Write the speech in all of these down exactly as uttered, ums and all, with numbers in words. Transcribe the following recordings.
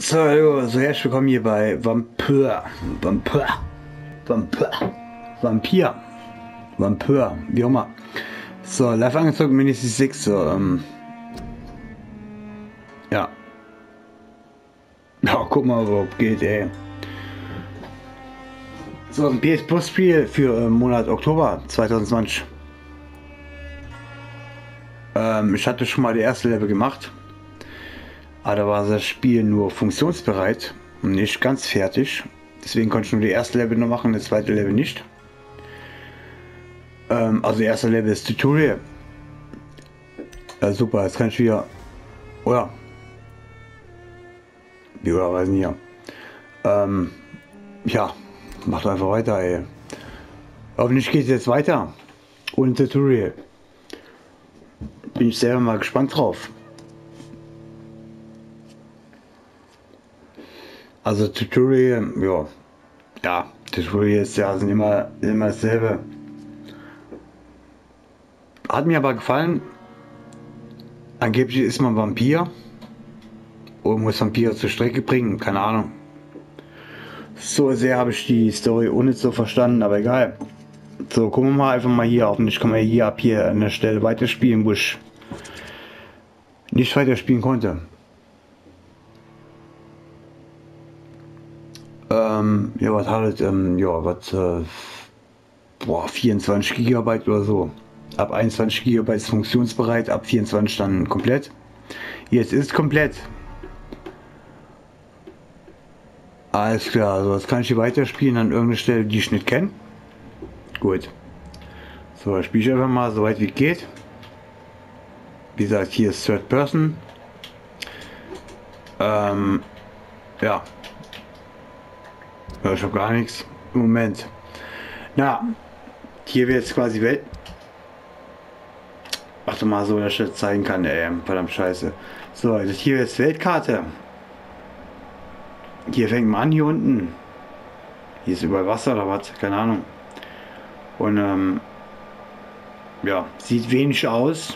So, hallo, so herzlich willkommen hier bei Vampir, Vampir, Vampir, Vampir, Vampir, wie auch immer. So, live angezogen, Mini C sechs, so, ähm, ja. Ja, guck mal, wo geht, ey. So, ein P S Plus Spiel für äh, Monat Oktober zwanzig zwanzig. Ähm, ich hatte schon mal die erste Level gemacht. Aber da war das Spiel nur funktionsbereit und nicht ganz fertig. Deswegen konnte ich nur die erste Level noch machen, das zweite Level nicht. Ähm, also, der erste Level ist Tutorial. Ja, super, jetzt kann ich wieder. Oder? Wie oder weiß nicht. Ähm, ja, macht einfach weiter, ey. Hoffentlich geht es jetzt weiter. Ohne Tutorial. Bin ich selber mal gespannt drauf. Also Tutorial, ja. Ja, Tutorials ja, sind immer, immer dasselbe. Hat mir aber gefallen. Angeblich ist man Vampir. Und muss Vampire zur Strecke bringen, keine Ahnung. So sehr habe ich die Story ohne so verstanden, aber egal. So, gucken wir mal einfach mal hier auf. Und ich kann mal hier ab hier an der Stelle weiterspielen, wo ich nicht weiterspielen konnte. Ähm, ja, was hat es? Ähm, ja, was, äh, boah, vierundzwanzig Gigabyte oder so. Ab einundzwanzig Gigabyte ist funktionsbereit, ab vierundzwanzig dann komplett. Jetzt ist komplett. Alles klar, also das kann ich hier weiterspielen an irgendeiner Stelle, die ich nicht kenne. Gut. So, spiele ich einfach mal so weit wie es geht. Wie gesagt, hier ist Third Person. Ähm, ja. Ja, ich habe gar nichts. Moment. Na, hier wird jetzt quasi Welt. Warte mal, so dass ich das zeigen kann, ey. Verdammt scheiße. So, das hier ist Weltkarte. Hier fängt man an, hier unten. Hier ist über Wasser oder was? Keine Ahnung. Und ähm, ja, sieht wenig aus.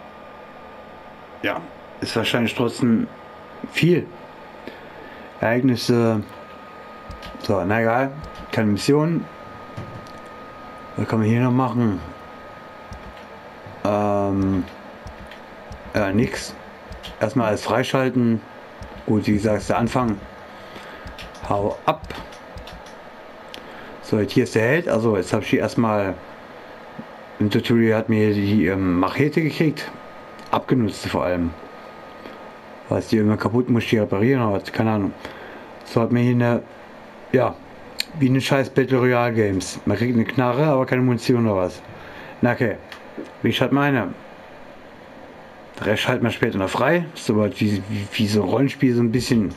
Ja, ist wahrscheinlich trotzdem viel. Ereignisse. So, na egal. Keine Mission. Was kann man hier noch machen? Ähm, ja, nix. Erstmal alles freischalten. Gut, wie gesagt, der Anfang. Hau ab. So, jetzt hier ist der Held. Also, jetzt habe ich hier erstmal. Im Tutorial hat mir die ähm, Machete gekriegt. Abgenutzt vor allem. Was die immer kaputt muss, die reparieren oder was? Keine Ahnung. So hat mir hier eine. Ja, wie eine scheiß Battle Royale Games. Man kriegt eine Knarre, aber keine Munition oder was. Na okay. Wie ich halt meine. Der Rest schaltet man später noch frei. So wie, wie, wie so ein Rollenspiel, so ein bisschen.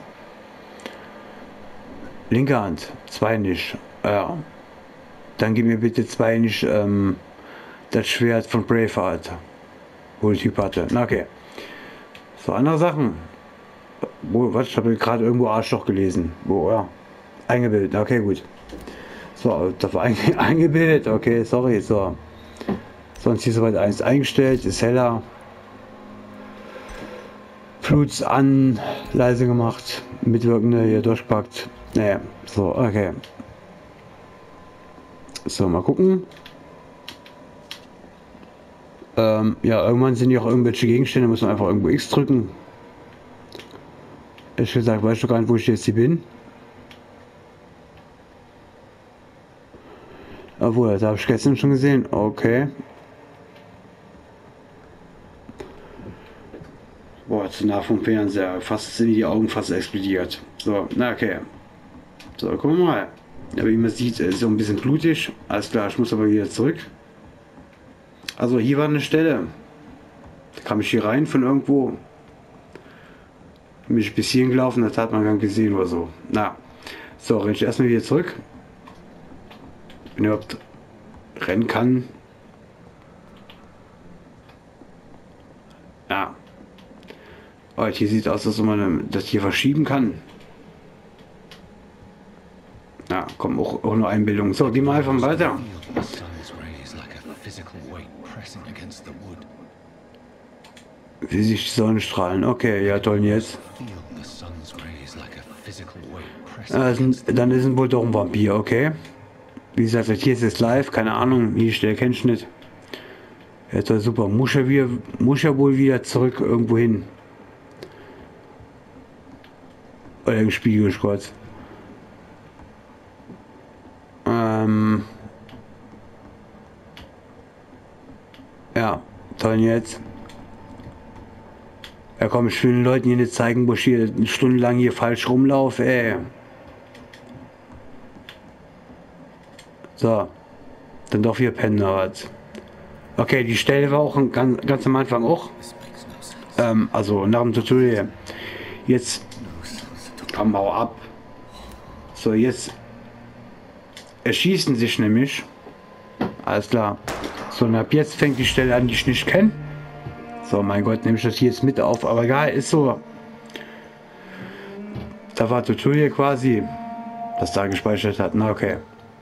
Linke Hand, zwei nicht. Ja. Dann gib mir bitte zwei nicht ähm, das Schwert von Braveheart. Wo der Typ hatte. Na okay. So, andere Sachen. Wo, was? Ich habe gerade irgendwo Arschloch gelesen. Wo, ja. Eingebildet. Okay, gut. So, da war einge eingebildet. Okay, sorry. So. Sonst hier soweit eins eingestellt. Ist heller. Fluts an. Leise gemacht. Mitwirkende hier durchpackt. Naja. So, okay. So, mal gucken. Ähm, ja, irgendwann sind ja auch irgendwelche Gegenstände. Muss man einfach irgendwo X drücken. Ich gesagt, weißt du gar nicht, wo ich jetzt hier bin. Obwohl, das habe ich gestern schon gesehen. Okay. Boah, zu nah vom Fernseher. Fast sind die Augen fast explodiert. So, na okay. So, gucken wir mal. Ja, wie man sieht, ist so ein bisschen blutig. Alles klar, ich muss aber wieder zurück. Also hier war eine Stelle. Da kam ich hier rein von irgendwo. Bin ich bis hierhin gelaufen, das hat man gar nicht gesehen oder so. Na, so, renne ich erstmal wieder zurück. Wenn ich überhaupt rennen kann. Ja. Oh, hier sieht aus, als ob man das hier verschieben kann. Ja, komm, auch, auch nur Einbildung. So, gehen wir einfach weiter. Wie sich die Sonnenstrahlen. Okay, ja toll, jetzt. Äh, sind, dann ist es wohl doch ein Vampir, okay. Wie gesagt, hier ist es live, keine Ahnung, die Stelle kennst du nicht. Jetzt war super. Muss er, wieder, muss er wohl wieder zurück irgendwo hin. Oder im Spiegelkreuz. Ähm. Ja, toll jetzt. Ja komm, ich will den Leuten hier nicht zeigen, wo ich hier stundenlang hier falsch rumlaufe, ey. So. Dann doch wieder pennen oder was. Okay, die Stelle war auch ganz, ganz am Anfang auch. Ähm, also nach dem Tutorial. Jetzt. Komm, hau ab. So, jetzt. Erschießen sich nämlich. Alles klar. So, und ab jetzt fängt die Stelle an, die ich nicht kenne. So, mein Gott, nehme ich das hier jetzt mit auf. Aber egal, ist so. Da war Tutorial quasi, das da gespeichert hat. Na, okay.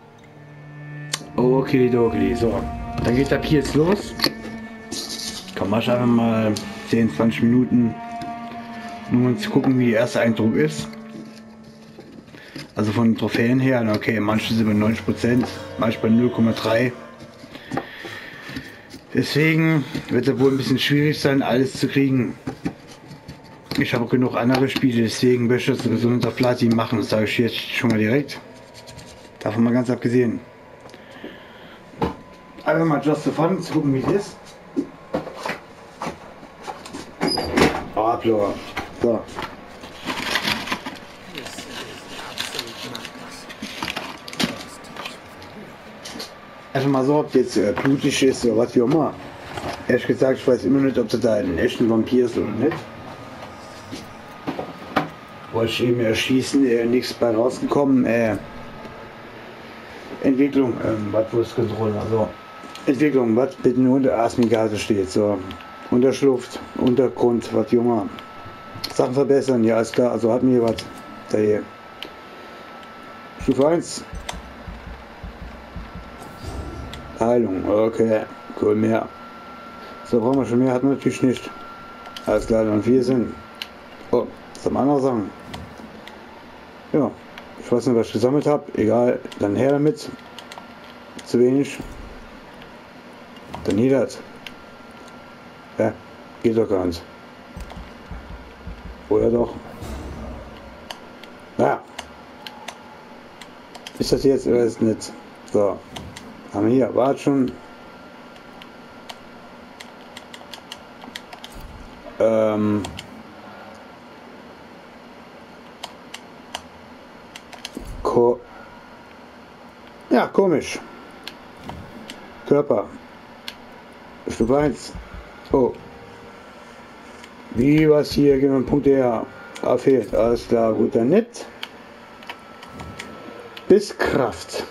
Okay, okay, so. Dann geht ab hier jetzt los. Komm, mach einfach mal zehn, zwanzig Minuten. Nur um zu gucken, wie der erste Eindruck ist. Also von den Trophäen her, okay, manche sind bei neunzig Prozent, manche bei null Komma drei. Deswegen wird es wohl ein bisschen schwierig sein, alles zu kriegen. Ich habe genug andere Spiele, deswegen möchte ich das sowieso unter Platin machen. Das sage ich jetzt schon mal direkt. Davon mal ganz abgesehen. Einfach mal just for fun, zu gucken, wie es ist. Oh, Uploader. So. Einfach mal so, ob jetzt äh, blutig ist oder was wie auch immer. Ehrlich gesagt, ich weiß immer nicht, ob das da ein echten Vampir ist oder nicht. Wollte ich eben erschießen, äh, nichts bei rausgekommen. Äh, Entwicklung, ähm, was wo ist Kontrolle? Also Entwicklung, was bitte nur unter Asmigate steht. So, Unterschluft, Untergrund, was junger. Sachen verbessern, ja ist klar, also hat mir was. Da hier. Stufe eins. Heilung, okay, cool, mehr. So, brauchen wir schon mehr, hatten wir natürlich nicht. Alles klar, dann vier sind. Oh, was haben andere Sachen? Ja, ich weiß nicht, was ich gesammelt habe. Egal, dann her damit. Zu wenig. Dann hier das. Ja, geht doch gar nicht. Oder doch? Ja. Ist das jetzt oder ist es nicht? So. Haben wir hier, war schon. Ähm. Ko ja, komisch. Körper. Stufe eins. Oh. Wie was hier, gehen wir Punkte her. Ah, fehlt. Alles klar, gut, dann nicht. Bis Kraft.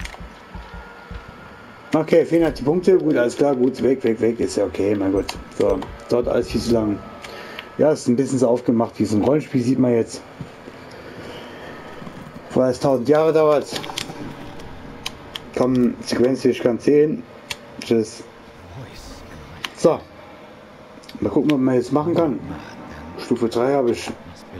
Okay, vierhundert Punkte, gut, alles klar, gut, weg, weg, weg, ist ja okay, mein Gott. So, dauert alles viel zu lang. Ja, ist ein bisschen so aufgemacht, wie so ein Rollenspiel, sieht man jetzt. Weil es tausend Jahre dauert. Komm, Sequenz, ich kann zählen. Tschüss. So. Mal gucken, was man jetzt machen kann. Stufe drei habe ich.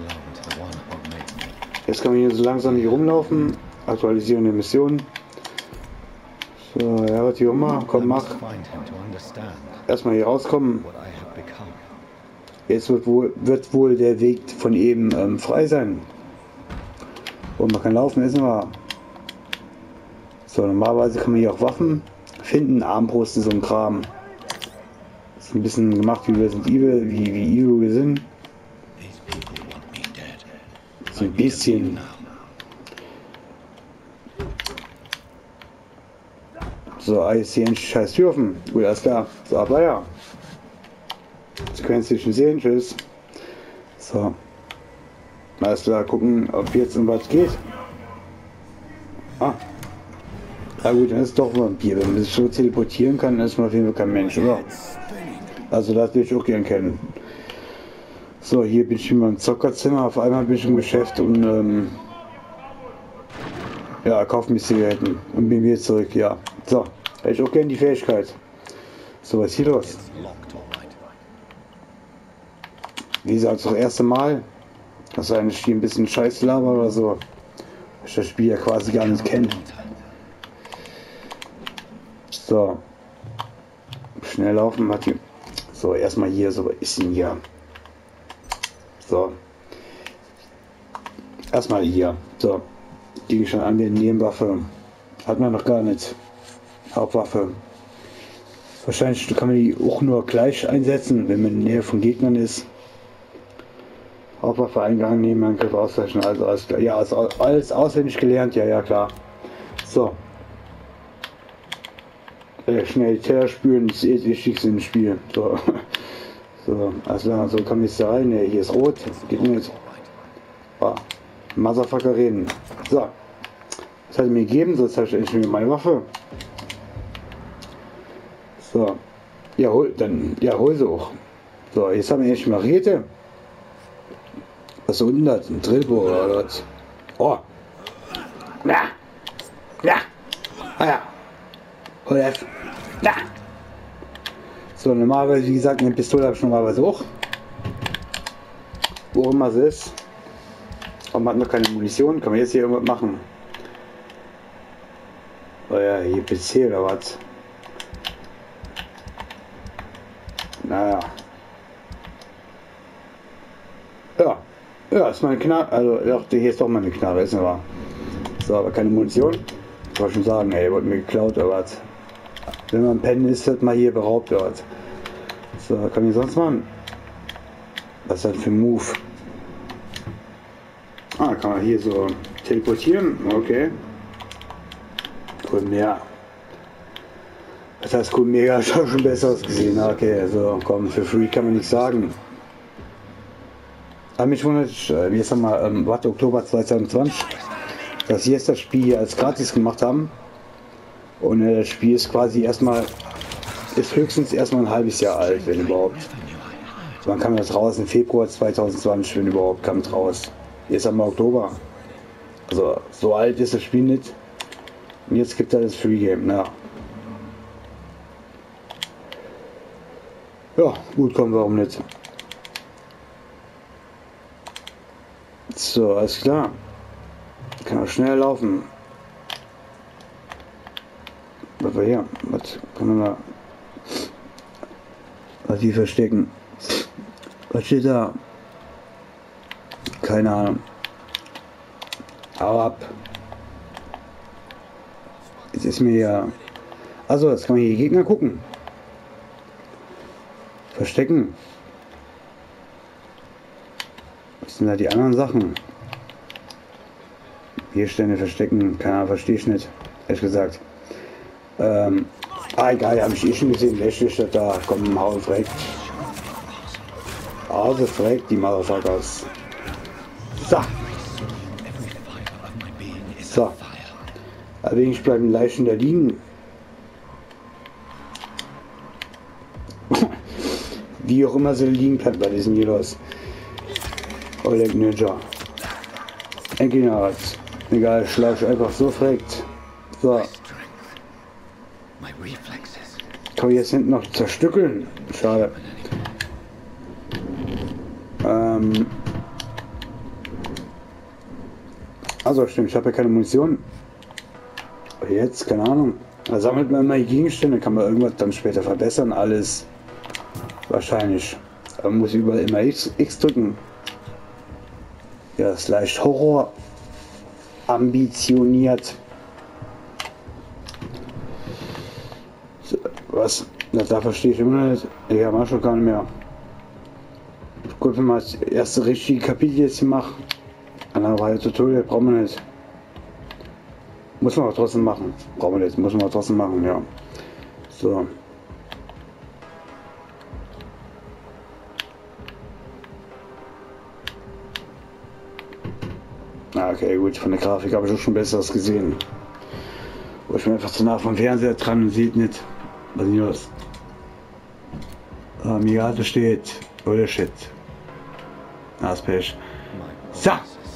Jetzt kann man hier so langsam hier rumlaufen. Aktualisieren der Mission. So, ja, was hier immer. Komm, mach. Erstmal hier rauskommen. Jetzt wird wohl, wird wohl der Weg von eben ähm, frei sein. Und man kann laufen, ist immer. So, normalerweise kann man hier auch Waffen finden, Armbruste, so ein Kram. Ist ein bisschen gemacht wie Resident Evil, wie, wie Evil wir sind. So ein bisschen. So, alles hier ein scheiß Türfen. Gut, alles klar. So, aber ja. Sequenz zwischen sehen, tschüss. So. Alles klar, gucken, ob jetzt um was geht. Ah. Na gut, dann ist doch ein Vampir. Wenn man sich so teleportieren kann, dann ist man auf jeden Fall kein Mensch, oder? Also das will ich auch gern kennen. So, hier bin ich in meinem Zockerzimmer. Auf einmal bin ich im Geschäft und ähm, ja, kaufe mir Zigaretten und bin wieder zurück, ja. So, hätte ich auch gerne die Fähigkeit. So, was ist hier los? Wie gesagt, das erste Mal. Das war eigentlich ein bisschen Scheiß laber oder so. Ich das Spiel ja quasi gar nicht kenne. So. Schnell laufen hat die. So, erstmal hier, so ist ihn hier. So. Erstmal hier. So. Gegenstand anwenden, Nebenwaffe. Hat man noch gar nicht. Hauptwaffe. Wahrscheinlich kann man die auch nur gleich einsetzen, wenn man in der Nähe von Gegnern ist. Hauptwaffe Eingang, Nebenangriff auszeichnen, also alles klar. Ja, also alles auswendig gelernt, ja, ja, klar. So. Äh, schnell die Teller spülen, das ist das Wichtigste im Spiel. So. So, also so kann ich da rein. Ne, hier ist rot. Geht nicht. Ah, Motherfucker reden. So. Das hat er mir gegeben, so zeige ich endlich mir meine Waffe. So. Ja, hol, dann, ja, hol sie auch. So, jetzt haben wir endlich mal Räte. Was ist unten das? Ein Drillbohr oder was? Oh. Ja. Ja. Ah ja. Hol F. Ja. So, normalerweise, wie gesagt, eine Pistole habe ich normalerweise auch. Wo immer es ist. Aber man hat noch keine Munition. Kann man jetzt hier irgendwas machen? Oh ja, hier P C oder was? Naja. Ja. Ja, ist meine Knarre. Also, ja, hier ist doch meine Knarre, ist aber. So, aber keine Munition. Ich wollte schon sagen, ey, wurde mir geklaut oder was? Wenn man pennen ist, wird mal hier beraubt oder was? So, was kann ich sonst machen? Was ist das für ein Move? Ah, kann man hier so teleportieren? Okay. Cool, mehr. Das heißt, cool, mega, ich habe schon besseres gesehen. Okay, so, komm, für free kann man nichts sagen. Aber mich wundert, wie jetzt haben wir, ähm, warte, Oktober zwanzig zwanzig, dass sie jetzt das Spiel hier als gratis gemacht haben. Und äh, das Spiel ist quasi erstmal, ist höchstens erstmal ein halbes Jahr alt, wenn überhaupt. Man kam das raus im Februar zwanzig zwanzig, wenn überhaupt, kam es raus. Jetzt haben wir Oktober. Also, so alt ist das Spiel nicht. Und jetzt gibt es das Free Game, na. Ja, gut, kommen warum nicht. So, alles klar. Kann auch schnell laufen. Was war hier? Was kann man da? Was die verstecken? Was steht da? Keine Ahnung. Hau ab. Jetzt ist mir ja. Also, jetzt kann man hier die Gegner gucken. Verstecken. Was sind da die anderen Sachen? Hier Stände verstecken. Keine Ahnung, verstehe ich nicht. Ehrlich gesagt. Ähm, ah, egal, habe ich eh schon gesehen. Wer steht da? Komm, hau und fragt. Also fragt die Motherfuckers. So. So. Allerdings bleiben Leichen da liegen. Wie auch immer sie liegen bleibt bei diesen Heroes. Oleg Ninja. Enkinarz. Egal, schlag einfach so fragt. So. Kann ich jetzt hinten noch zerstückeln? Schade. Ähm. Also stimmt, ich habe ja keine Munition. Jetzt, keine Ahnung. Da sammelt man immer die Gegenstände, kann man irgendwas dann später verbessern, alles. Wahrscheinlich. Man muss überall immer X, X drücken. Ja, das ist leicht Horror ambitioniert. So, was? Na, da verstehe ich immer nicht. Ja, mach schon gar nicht mehr. Gut, wenn man das erste richtige Kapitel jetzt hier macht. Eine Reihe Tutorial brauchen wir nicht. Muss man aber trotzdem machen. Brauchen wir nicht. Muss man aber trotzdem machen, ja. So. Okay, gut, von der Grafik habe ich auch schon Besseres gesehen. Wo ich bin einfach zu nah vom Fernseher dran und sieht nicht, was hier ist. Ah, Migate steht. Oder shit. Ah, ist Pech. So!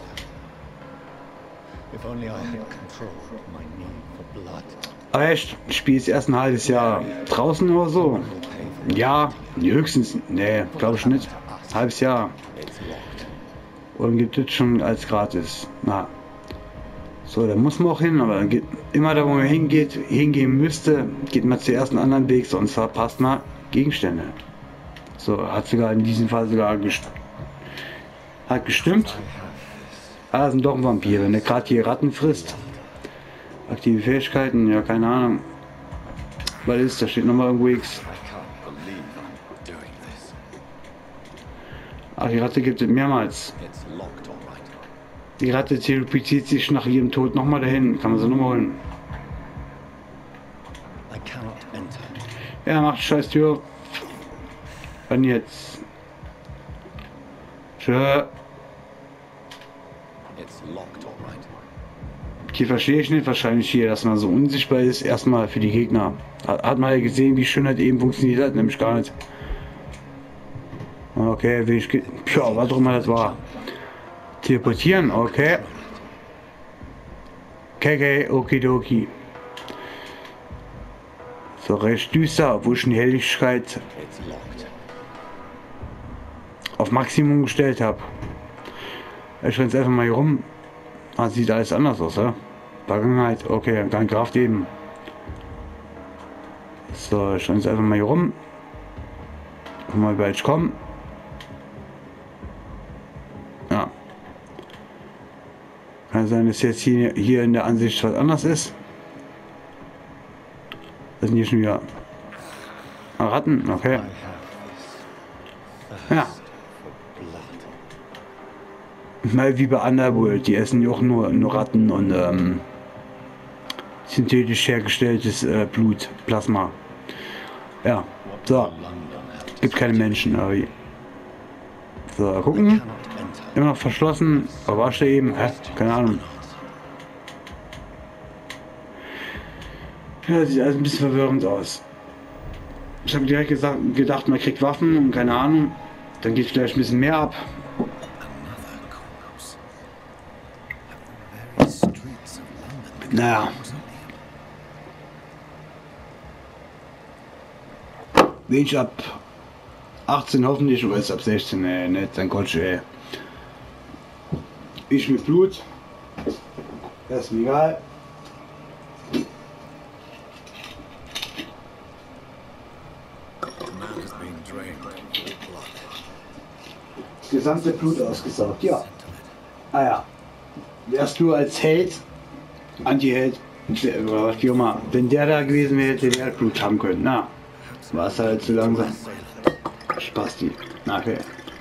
Aber echt, ich spiele jetzt erst ein halbes Jahr draußen oder so. Ja, höchstens. Nee, glaube ich nicht. Ein halbes Jahr. Und gibt es schon als gratis. Na. So, da muss man auch hin, aber dann geht immer da, wo man hingeht, hingehen müsste, geht man zuerst einen anderen Weg, sonst verpasst man Gegenstände. So, hat sogar in diesem Fall sogar gest hat gestimmt. Ah, sind doch ein Vampir, wenn der gerade hier Ratten frisst. Aktive Fähigkeiten, ja, keine Ahnung. Was ist, da steht nochmal irgendwo X. Ach, die Ratte gibt es mehrmals. Die Ratte teleportiert sich nach ihrem Tod nochmal dahin. Kann man sie nochmal holen. Ja, macht scheiß Tür. Wann jetzt? Tschö. Hier verstehe ich nicht, wahrscheinlich hier, dass man so unsichtbar ist, erstmal für die Gegner. Hat man ja gesehen, wie schön das eben funktioniert hat, nämlich gar nicht. Okay, wie ich... Ja, was auch immer das war. Teleportieren, okay. Okay, okay, okidoki. So, recht düster, obwohl ich die Helligkeit auf Maximum gestellt habe. Ich renne jetzt einfach mal hier rum. Ah, sieht alles anders aus, ja? Vergangenheit, okay, dann Kraft eben. So, ich renne jetzt einfach mal hier rum. Guck mal, wie weit ich komme. Ja. Kann sein, dass jetzt hier, hier in der Ansicht was anders ist. Das sind hier schon wieder Ratten, okay. Ja. Mal wie bei Underworld, die essen ja auch nur, nur Ratten und ähm, synthetisch hergestelltes äh, Blut, Plasma. Ja, so. Gibt keine Menschen, aber so, gucken. Immer noch verschlossen, aber war da eben, hä? Keine Ahnung. Ja, sieht alles ein bisschen verwirrend aus. Ich habe direkt gesagt, gedacht, man kriegt Waffen und keine Ahnung. Dann geht vielleicht ein bisschen mehr ab. Naja. Wenig ab achtzehn hoffentlich, oder ist ab sechzehn, ey, nicht, dann Gott, ey. Ich mit Blut. Das ist mir egal. Das gesamte Blut ausgesaugt, ja. Ah ja. Wärst du als Held, Anti-Held, was wie immer, wenn der da gewesen wäre, hätte der Blut haben können. Na, war es halt zu langsam. Spasti. Okay.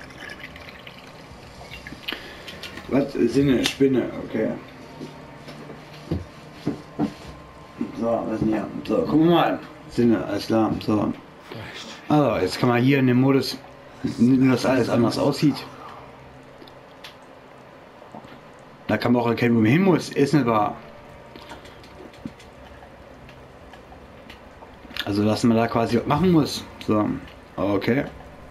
Was? Sinne, Spinne, okay. So, was denn hier? So, gucken wir mal. Sinne, alles klar. So. Also, jetzt kann man hier in dem Modus, nur dass alles anders aussieht. Da kann man auch erkennen, wo man hin muss. Ist nicht wahr. Also, dass man da quasi was machen muss. So, okay.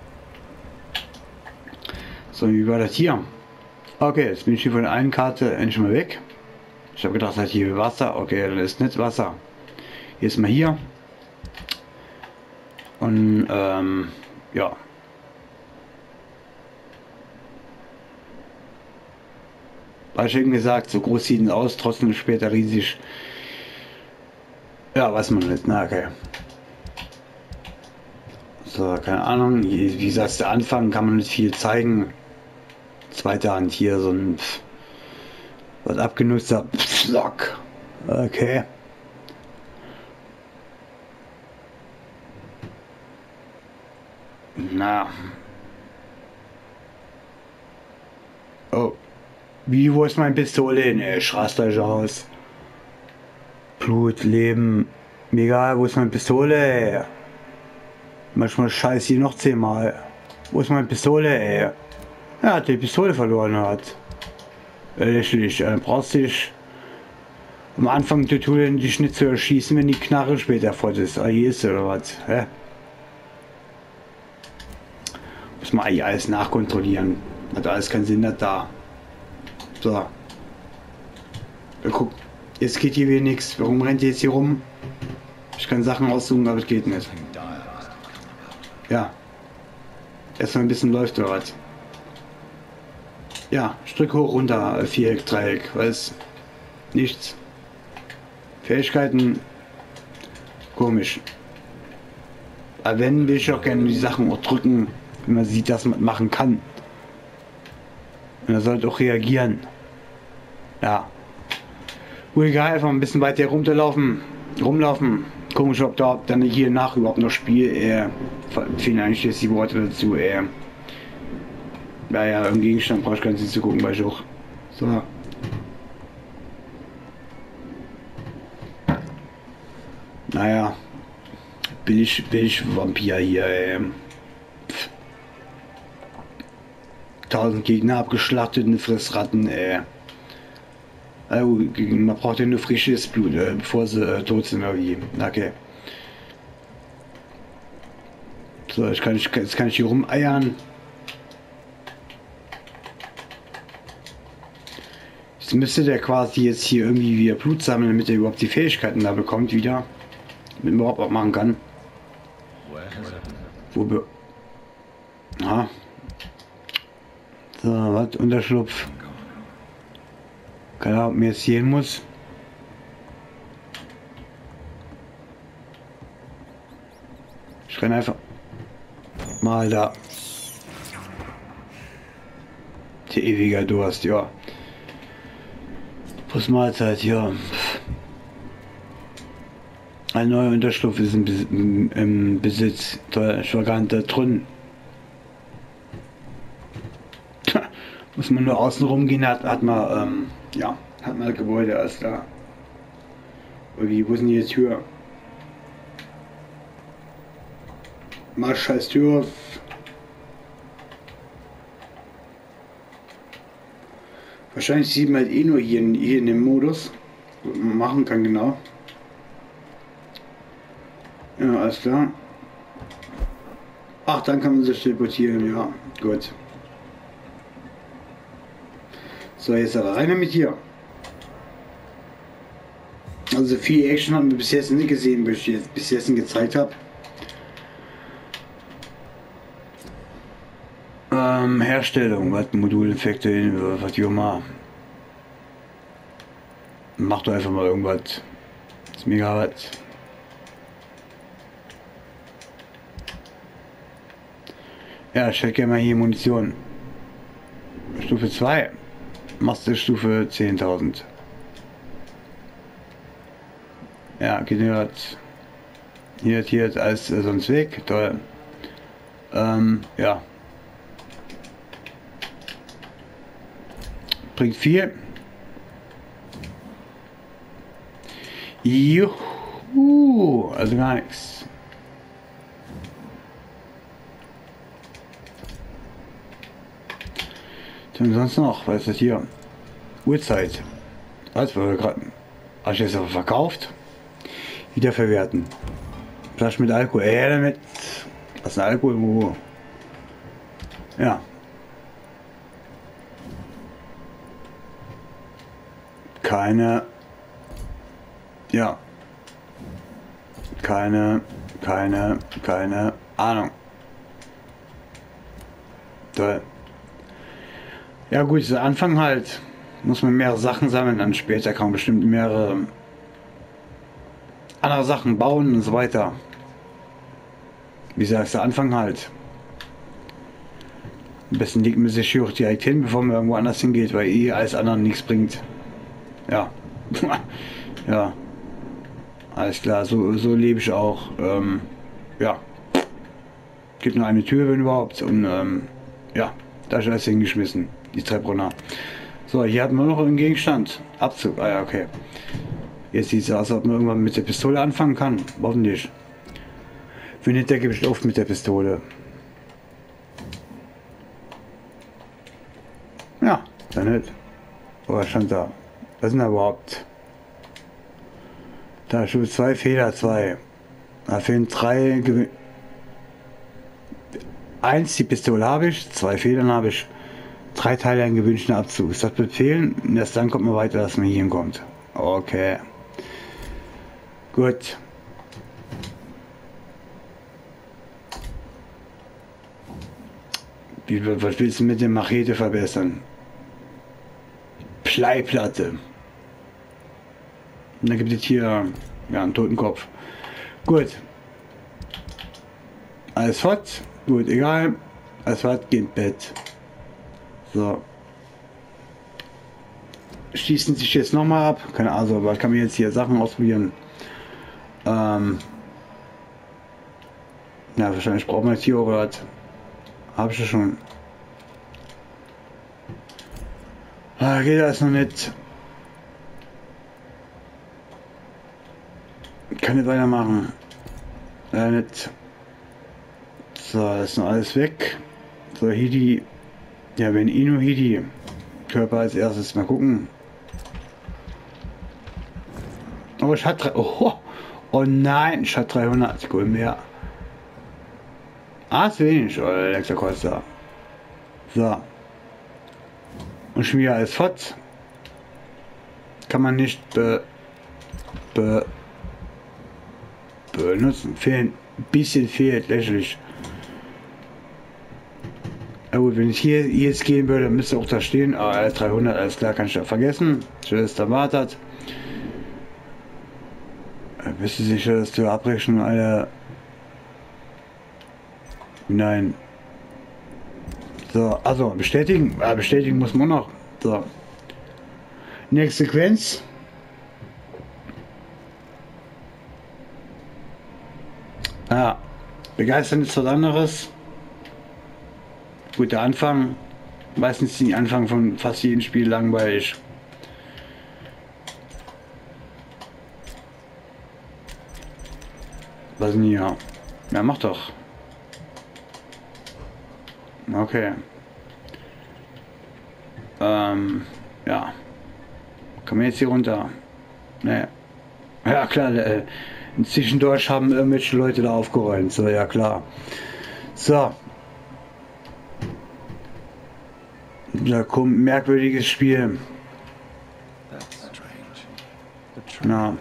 So, wie war das hier? Okay, jetzt bin ich hier von der einen Karte endlich mal weg. Ich habe gedacht, das ist hier Wasser. Okay, dann ist nicht Wasser. Hier ist mal hier. Und ähm, ja. War schon gesagt, so groß sieht es aus, trotzdem später riesig. Ja, weiß man nicht. Na, okay. So, keine Ahnung. Wie gesagt, der Anfang kann man nicht viel zeigen. Zweite Hand hier so ein was abgenutzter Pflock. Okay. Na. Oh. Wie, wo ist meine Pistole? Ne, ich rast euch aus. Blut, Leben. Egal, wo ist meine Pistole, ey? Manchmal scheiß hier noch zehnmal. Wo ist meine Pistole, ey? Er hat die Pistole verloren hat. Lächerlich, äh, brauchst dich am Anfang der Tour die Schnitt zu erschießen, wenn die Knarre später fort ist. Ah, hier ist sie oder was? Hä? Muss man eigentlich alles nachkontrollieren. Hat alles keinen Sinn hat da. So. Ja, guck, jetzt geht hier wieder nichts. Warum rennt ihr jetzt hier rum? Ich kann Sachen aussuchen, aber es geht nicht. Ja. Erstmal ein bisschen läuft oder was? Ja, Strick hoch, runter, Viereck, Dreieck, weiß nichts. Fähigkeiten, komisch. Aber wenn, will ich auch gerne die Sachen auch drücken, wenn man sieht, dass man machen kann. Und er sollte auch reagieren. Ja. Gut, egal, einfach ein bisschen weiter runterlaufen, rumlaufen. Komisch, ob da ob dann hier nach überhaupt noch Spiel. Äh, fehlen eigentlich jetzt die Worte dazu. Äh, naja, im Gegenstand brauche ich gar nicht zu gucken, weil ich auch. So. Naja. Billig, billig Vampir hier, ey. Tausend Gegner abgeschlachtet, eine Fressratten, ey. Also, man braucht ja nur frisches Blut, äh, bevor sie äh, tot sind irgendwie. Okay. So, ich kann, ich, jetzt kann ich hier rumeiern. Jetzt müsste der quasi jetzt hier irgendwie wieder Blut sammeln, damit er überhaupt die Fähigkeiten da bekommt wieder. Damit man überhaupt was machen kann. Wo wir... Aha. So, was? Unterschlupf. Keine Ahnung, ob mir jetzt hier hin muss. Ich renne einfach mal da. Der ewige Durst, ja. Plus Mahlzeit, ja. Ein neuer Unterschlupf ist im, Bes im Besitz. Ich war gar nicht da drin. Muss man nur außen rumgehen, hat, hat man, ähm, ja, hat man das Gebäude als da. Irgendwie, wo ist denn die Tür? Mal scheiß Tür. Wahrscheinlich sieht man halt eh nur hier, in, hier in dem Modus, was man machen kann, genau. Ja, alles klar. Ach, dann kann man sich teleportieren, ja, gut. So, jetzt aber rein mit hier. Also viel Action haben wir bis jetzt nicht gesehen, was ich jetzt bis jetzt gezeigt habe. Ähm, Herstellung, was Moduleffekte, was die immer. Macht doch einfach mal irgendwas. Ist mega was. Ja, ich hätte gerne mal hier Munition. Stufe zwei. Machst du Stufe zehntausend. Ja, geht hier, hier, hier ist alles äh, sonst weg. Toll. Ähm, ja. Bringt viel. Juhu, also gar nichts. Dann sonst noch, was ist das hier? Uhrzeit. Was wurde gerade? Hast du jetzt aber verkauft? Wiederverwerten. Flasch mit Alkohol. Äh, damit. Was ist ein Alkohol? Wo? Ja. Keine. Ja. Keine. Keine. Keine Ahnung. Toll. Ja gut, zu Anfang halt muss man mehrere Sachen sammeln, dann später kann man bestimmt mehrere andere Sachen bauen und so weiter. Wie gesagt, zu Anfang halt. Am besten legt man sich hier auch direkt hin, bevor man irgendwo anders hingeht, weil eh alles andere nichts bringt. Ja. Ja. Alles klar, so, so lebe ich auch. Ähm, ja. Gibt nur eine Tür, wenn überhaupt. Und ähm, ja, da ist alles hingeschmissen. Die Treppe runter. So, hier hatten wir noch einen Gegenstand. Abzug. Ah ja, okay. Jetzt sieht es aus, als ob man irgendwann mit der Pistole anfangen kann. Hoffentlich. Wenn nicht, der gebe ich oft mit der Pistole. Ja, dann nicht. Oh, was stand da? Was ist denn da überhaupt? Da Stufe zwei, Fehler zwei. Da fehlen drei Gewinn. Eins, die Pistole habe ich, zwei Federn habe ich, drei Teile einen gewünschten Abzug. Ist das befehlen? Und erst dann kommt man weiter, dass man hier hinkommt. Okay. Gut. Wie, was willst du mit der Machete verbessern? Schleiplatte. Und dann gibt es hier ja, einen Totenkopf. Gut. Alles fort. Gut, egal. Alles fort, geht ins Bett. So. Schließen sich jetzt nochmal ab. Keine Ahnung, aber kann man jetzt hier Sachen ausprobieren. Ähm. Ja, wahrscheinlich braucht man jetzt hier oder was. Hab ich ja schon. Ah, geht das noch nicht. Kann nicht weitermachen. Äh, nicht. So, das ist noch alles weg. So, Hidi. Ja, wenn Inu Hidi. Körper als erstes. Mal gucken. Oh, ich hatte. Oh, oh nein, ich hatte dreihundert Sekunden mehr. Ah, ist wenig. Oh, Alexa Costa. So. Und schon wieder alles fort. Kann man nicht be, be, benutzen. Fehlen. Ein bisschen fehlt, lächerlich. Na gut, wenn ich hier jetzt gehen würde, müsste auch da stehen. Ah, dreihundert, alles klar, kann ich ja vergessen. Tschüss, da wartet. Bist du sicher, dass du abrechnen, Alter? Nein. So, also bestätigen. Ja, bestätigen muss man noch. So. Nächste Sequenz. Ah, begeistern ist was anderes. Gut, der Anfang. Meistens ist der Anfang von fast jedem Spiel langweilig. Was denn hier? Ja, mach doch. Okay. Ähm, ja. Kommen wir jetzt hier runter? Ne. Ja, klar. Äh, zwischendurch haben irgendwelche Leute da aufgeräumt. So, ja, klar. So. Da kommt ein merkwürdiges Spiel. Na.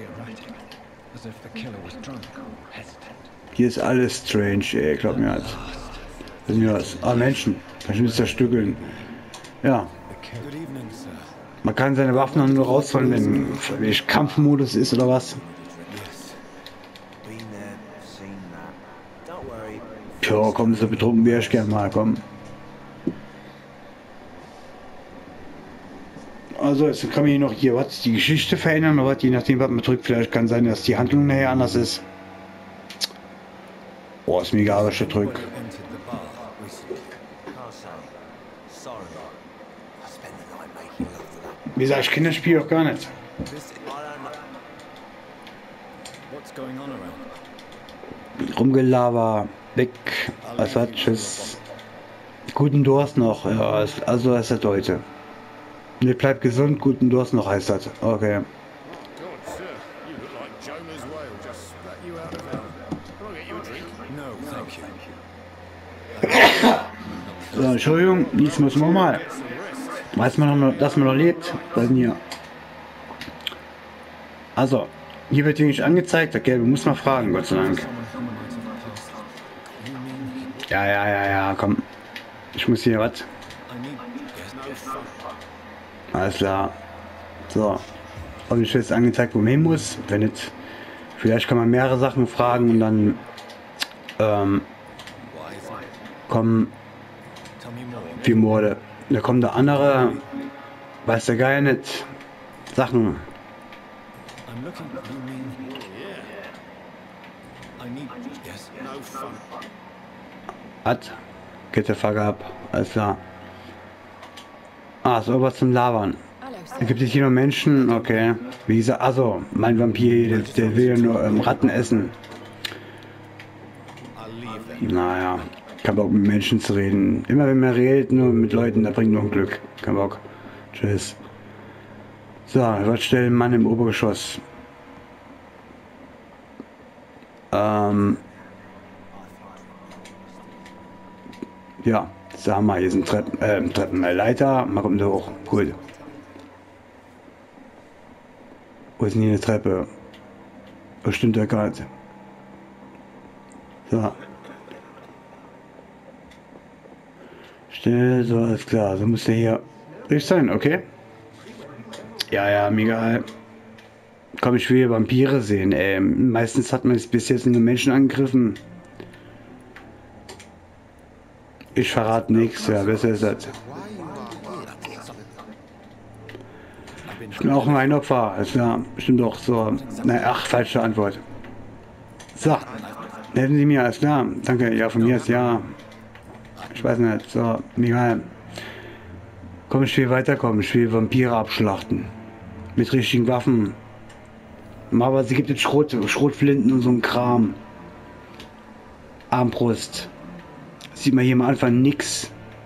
Hier ist alles strange, ey, glaub mir halt. Was ist denn das? Ah, Menschen. Kann ich mich zerstückeln. Ja. Man kann seine Waffen dann nur rausholen, wenn, wenn Kampfmodus ist oder was. Ja, komm, so betrunken wäre ich gern mal, komm. Also, jetzt kann man hier noch hier was, die Geschichte verändern oder was, je nachdem, was man drückt. Vielleicht kann sein, dass die Handlung nachher anders ist. Boah, ist mir egal, was ich drücke. Wie gesagt, ich kenne das Spiel auch gar nicht. Rumgelaber, weg, was hat, tschüss. Guten Durst noch, ja, also ist das heute. Ne, bleibt gesund, guten Durst noch heißt das. Okay. So, Entschuldigung, dies muss man mal. Weiß man noch, dass man noch lebt? Was denn hier? Also, hier wird hier nicht angezeigt, okay, du musst mal fragen, Gott sei Dank. Ja, ja, ja, ja, komm. Ich muss hier was. Alles klar. So. Ob ich jetzt angezeigt, wo man hin muss? Wenn nicht, vielleicht kann man mehrere Sachen fragen und dann ähm, kommen vier Morde. Da kommen da andere, weiß der Geil nicht, Sachen. Hat? Geht der Fuck ab. Alles klar. Ah, so was zum Labern. Da gibt es hier nur Menschen, okay. Wie gesagt, also, mein Vampir, der, der will ja nur ähm, Ratten essen. Naja, kein Bock mit Menschen zu reden. Immer wenn man redet, nur mit Leuten, da bringt nur Glück. Kein Bock. Tschüss. So, was stellt ein Mann im Obergeschoss? Ähm. Ja, sag mal, hier sind Treppen, äh, Treppen, äh, Leiter, mal kommt da hoch. Gut. Wo ist denn hier eine Treppe? Was stimmt da gerade? So. Still, so, alles klar. So muss der hier richtig sein, okay? Ja, ja, mega. Komm, ich will hier Vampire sehen, ey. Meistens hat man es bis jetzt nur Menschen angegriffen. Ich verrate nichts, ja, besser ist das. Ich bin auch nur ein Opfer, ist ja bestimmt doch so. Nein, ach, falsche Antwort. So, helfen Sie mir, alles klar. Danke, ja, von mir ist ja. Ich weiß nicht, so, egal. Komm, ich will weiterkommen, ich will Vampire abschlachten. Mit richtigen Waffen. Aber sie gibt jetzt Schrot, Schrotflinten und so ein Kram. Armbrust. Sieht man hier am Anfang nix.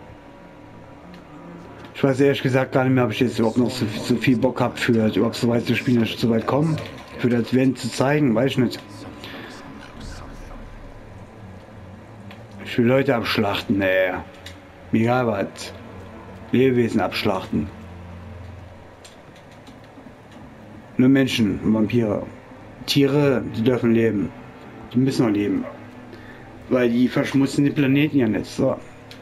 Ich weiß ehrlich gesagt gar nicht mehr, ob ich jetzt überhaupt noch so, so viel Bock habe, für das überhaupt so weit zu spielen, dass ich so weit komme. Für das Event zu zeigen, weiß ich nicht. Ich will Leute abschlachten, ey. Egal was. Lebewesen abschlachten. Nur Menschen und Vampire. Tiere, die dürfen leben. Die müssen auch leben. Weil die verschmutzen den Planeten ja nicht. So.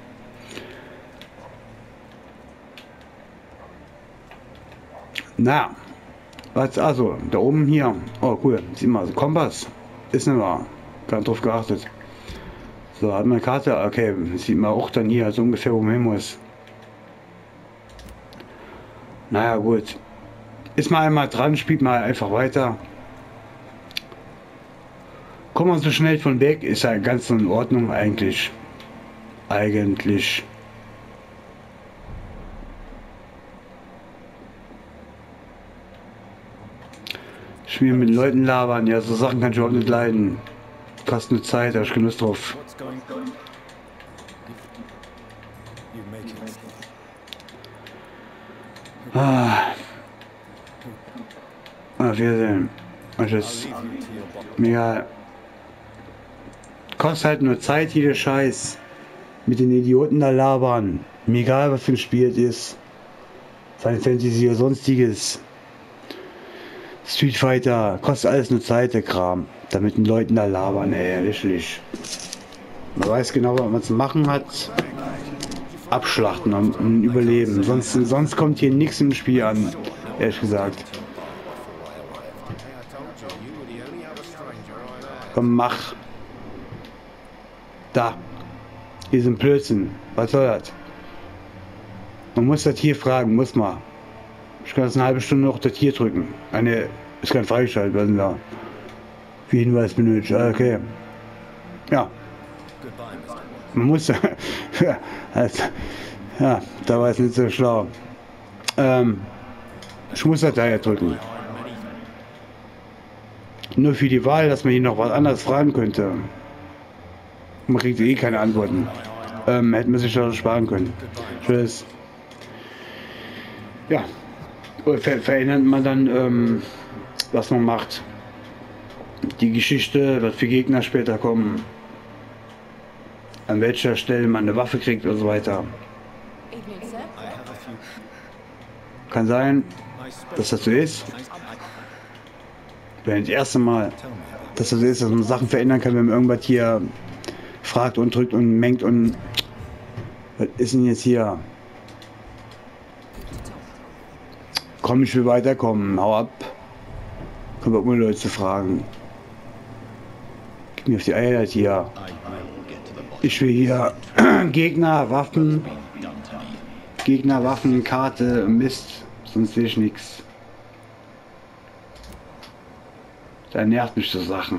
Na, was also, da oben hier. Oh cool, sieh mal, Kompass. Ist nicht wahr. Gar nicht drauf geachtet. So, hat man eine Karte. Okay, sieht man auch dann hier so ungefähr, wo man hin muss. Naja, gut. Ist mal einmal dran, spielt mal einfach weiter. Kommt man so schnell von weg, ist ja ganz in Ordnung eigentlich. Eigentlich. Ich will mit Leuten labern, ja, so Sachen kann ich überhaupt nicht leiden. Kostet nur Zeit, da hab ich keine Lust drauf. Ah. Auf Wiedersehen. Und tschüss. Mega. Kostet halt nur Zeit, jeder Scheiß. Mit den Idioten da labern. Mir egal, was für ein Spiel es ist. Final Fantasy oder sonstiges. Street Fighter. Kostet alles nur Zeit, der Kram. Damit den Leuten da labern, ey, richtig. Man weiß genau, was man zu machen hat. Abschlachten und, und überleben. Sonst, sonst kommt hier nichts im Spiel an. Ehrlich gesagt. Komm, mach. Da. Hier sind Blödsinn. Was soll das? Man muss das hier fragen, muss man. Ich kann das eine halbe Stunde noch das hier drücken. Eine ist kein Freigeschaltet, was ist denn da? Wie Hinweis benötigt. Okay. Ja. Man muss. also, ja, da war es nicht so schlau. Ähm, ich muss das da hier drücken. Nur für die Wahl, dass man hier noch was anderes fragen könnte. Man kriegt eh keine Antworten. Ähm, hätten wir sich das sparen können. Tschüss. Ja. Ver verändert man dann, ähm, was man macht. Die Geschichte, was für Gegner später kommen. An welcher Stelle man eine Waffe kriegt und so weiter. Kann sein, dass das so ist. Wenn das erste Mal, dass das so ist, dass man Sachen verändern kann, wenn man irgendwas hier fragt und drückt und mengt und was ist denn jetzt hier? Komm, ich will weiterkommen, hau ab. Kommt auch mal Leute zu fragen. Gib mir auf die Eier hier. Ich will hier Gegner, Waffen, Gegner, Waffen, Karte, Mist, sonst will ich nichts. Da nervt mich so Sachen.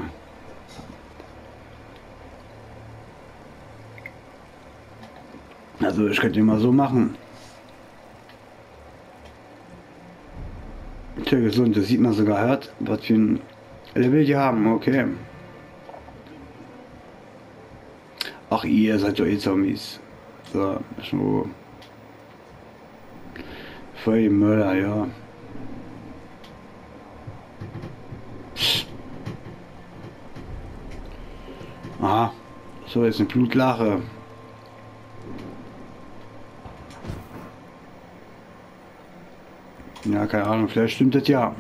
Also ich könnte immer so machen. Tja, gesund, das sieht man sogar hört, was für ein Level die haben, okay. Ach, ihr seid doch eh Zombies. So, so. Voll die Mörder, ja. Aha, so ist eine Blutlache. Ja, keine Ahnung, vielleicht stimmt das ja.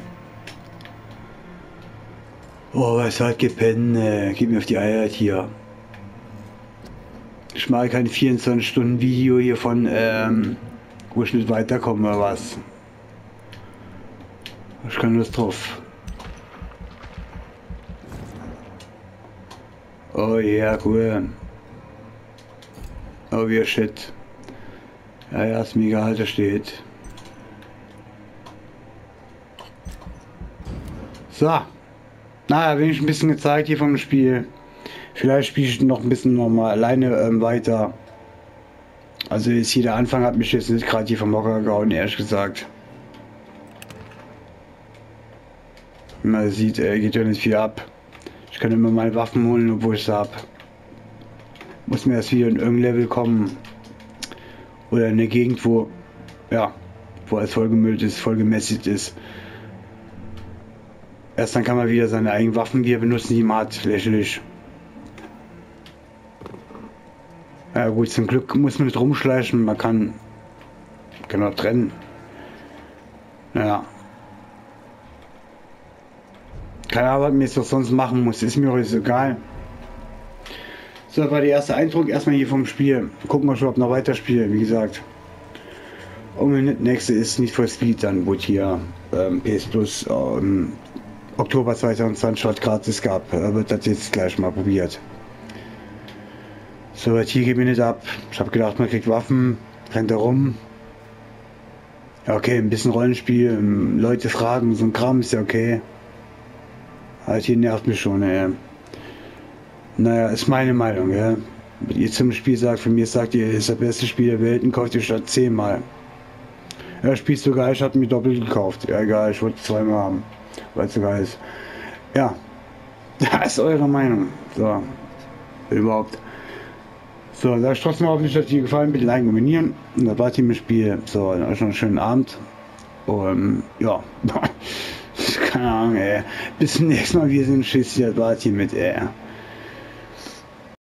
Oh, was hat gepennt, äh, gib mir auf die Eier hier. Ich mache kein vierundzwanzig Stunden Video hier von, ähm, wo ich nicht weiterkomme oder was. Ich keine Lust drauf. Oh ja, yeah, cool. Oh wir shit. Ja, ja, ist mir egal, da steht. So. Naja, wenig ein bisschen gezeigt hier vom Spiel. Vielleicht spiele ich noch ein bisschen noch mal alleine ähm, weiter. Also jetzt hier der Anfang hat mich jetzt nicht gerade hier vom Hocker gehauen, ehrlich gesagt. Wie man sieht, äh, geht ja nicht viel ab. Ich kann immer meine Waffen holen, obwohl ich sie habe. Muss mir erst wieder in irgendein Level kommen. Oder in eine Gegend, wo, ja, wo alles vollgemüllt ist, vollgemästigt ist. Erst dann kann man wieder seine eigenen Waffen wieder benutzen, die man hat. Lächerlich. Ja gut, zum Glück muss man nicht rumschleichen, man kann, kann auch trennen. Ja. Keine Ahnung, was mir jetzt doch sonst machen muss, ist mir heute egal. So, das war der erste Eindruck erstmal hier vom Spiel. Gucken wir schon, ob noch weiterspiele, wie gesagt. Und das nächste ist Need for Speed, dann wurde hier ähm, P S Plus ähm, Oktober zweitausendzwanzig hat gratis gab, äh, wird das jetzt gleich mal probiert. So, hier gebe ich nicht ab. Ich habe gedacht, man kriegt Waffen, rennt da rum. Ja, okay, ein bisschen Rollenspiel, ähm, Leute fragen, so ein Kram ist ja okay. Halt, hier nervt mich schon, ey. Naja, ist meine Meinung, ja. Wenn ihr zum Spiel sagt, für mich sagt ihr, ist das beste Spiel der Welt und kauft ihr statt zehnmal. Ja, spielst du geil, ich hatte mir doppelt gekauft. Ja, egal, ich wollte zweimal haben, weil es so geil ist. Ja, das ist eure Meinung. So, überhaupt. So, sag ich trotzdem hoffentlich, dass dir gefallen, bitte liken und abonnieren. Und das war Team im Spiel. So, dann euch noch einen schönen Abend. Und ja, keine Ahnung, ey. Bis zum nächsten Mal, wir sind Schiss, das war Team mit, ey.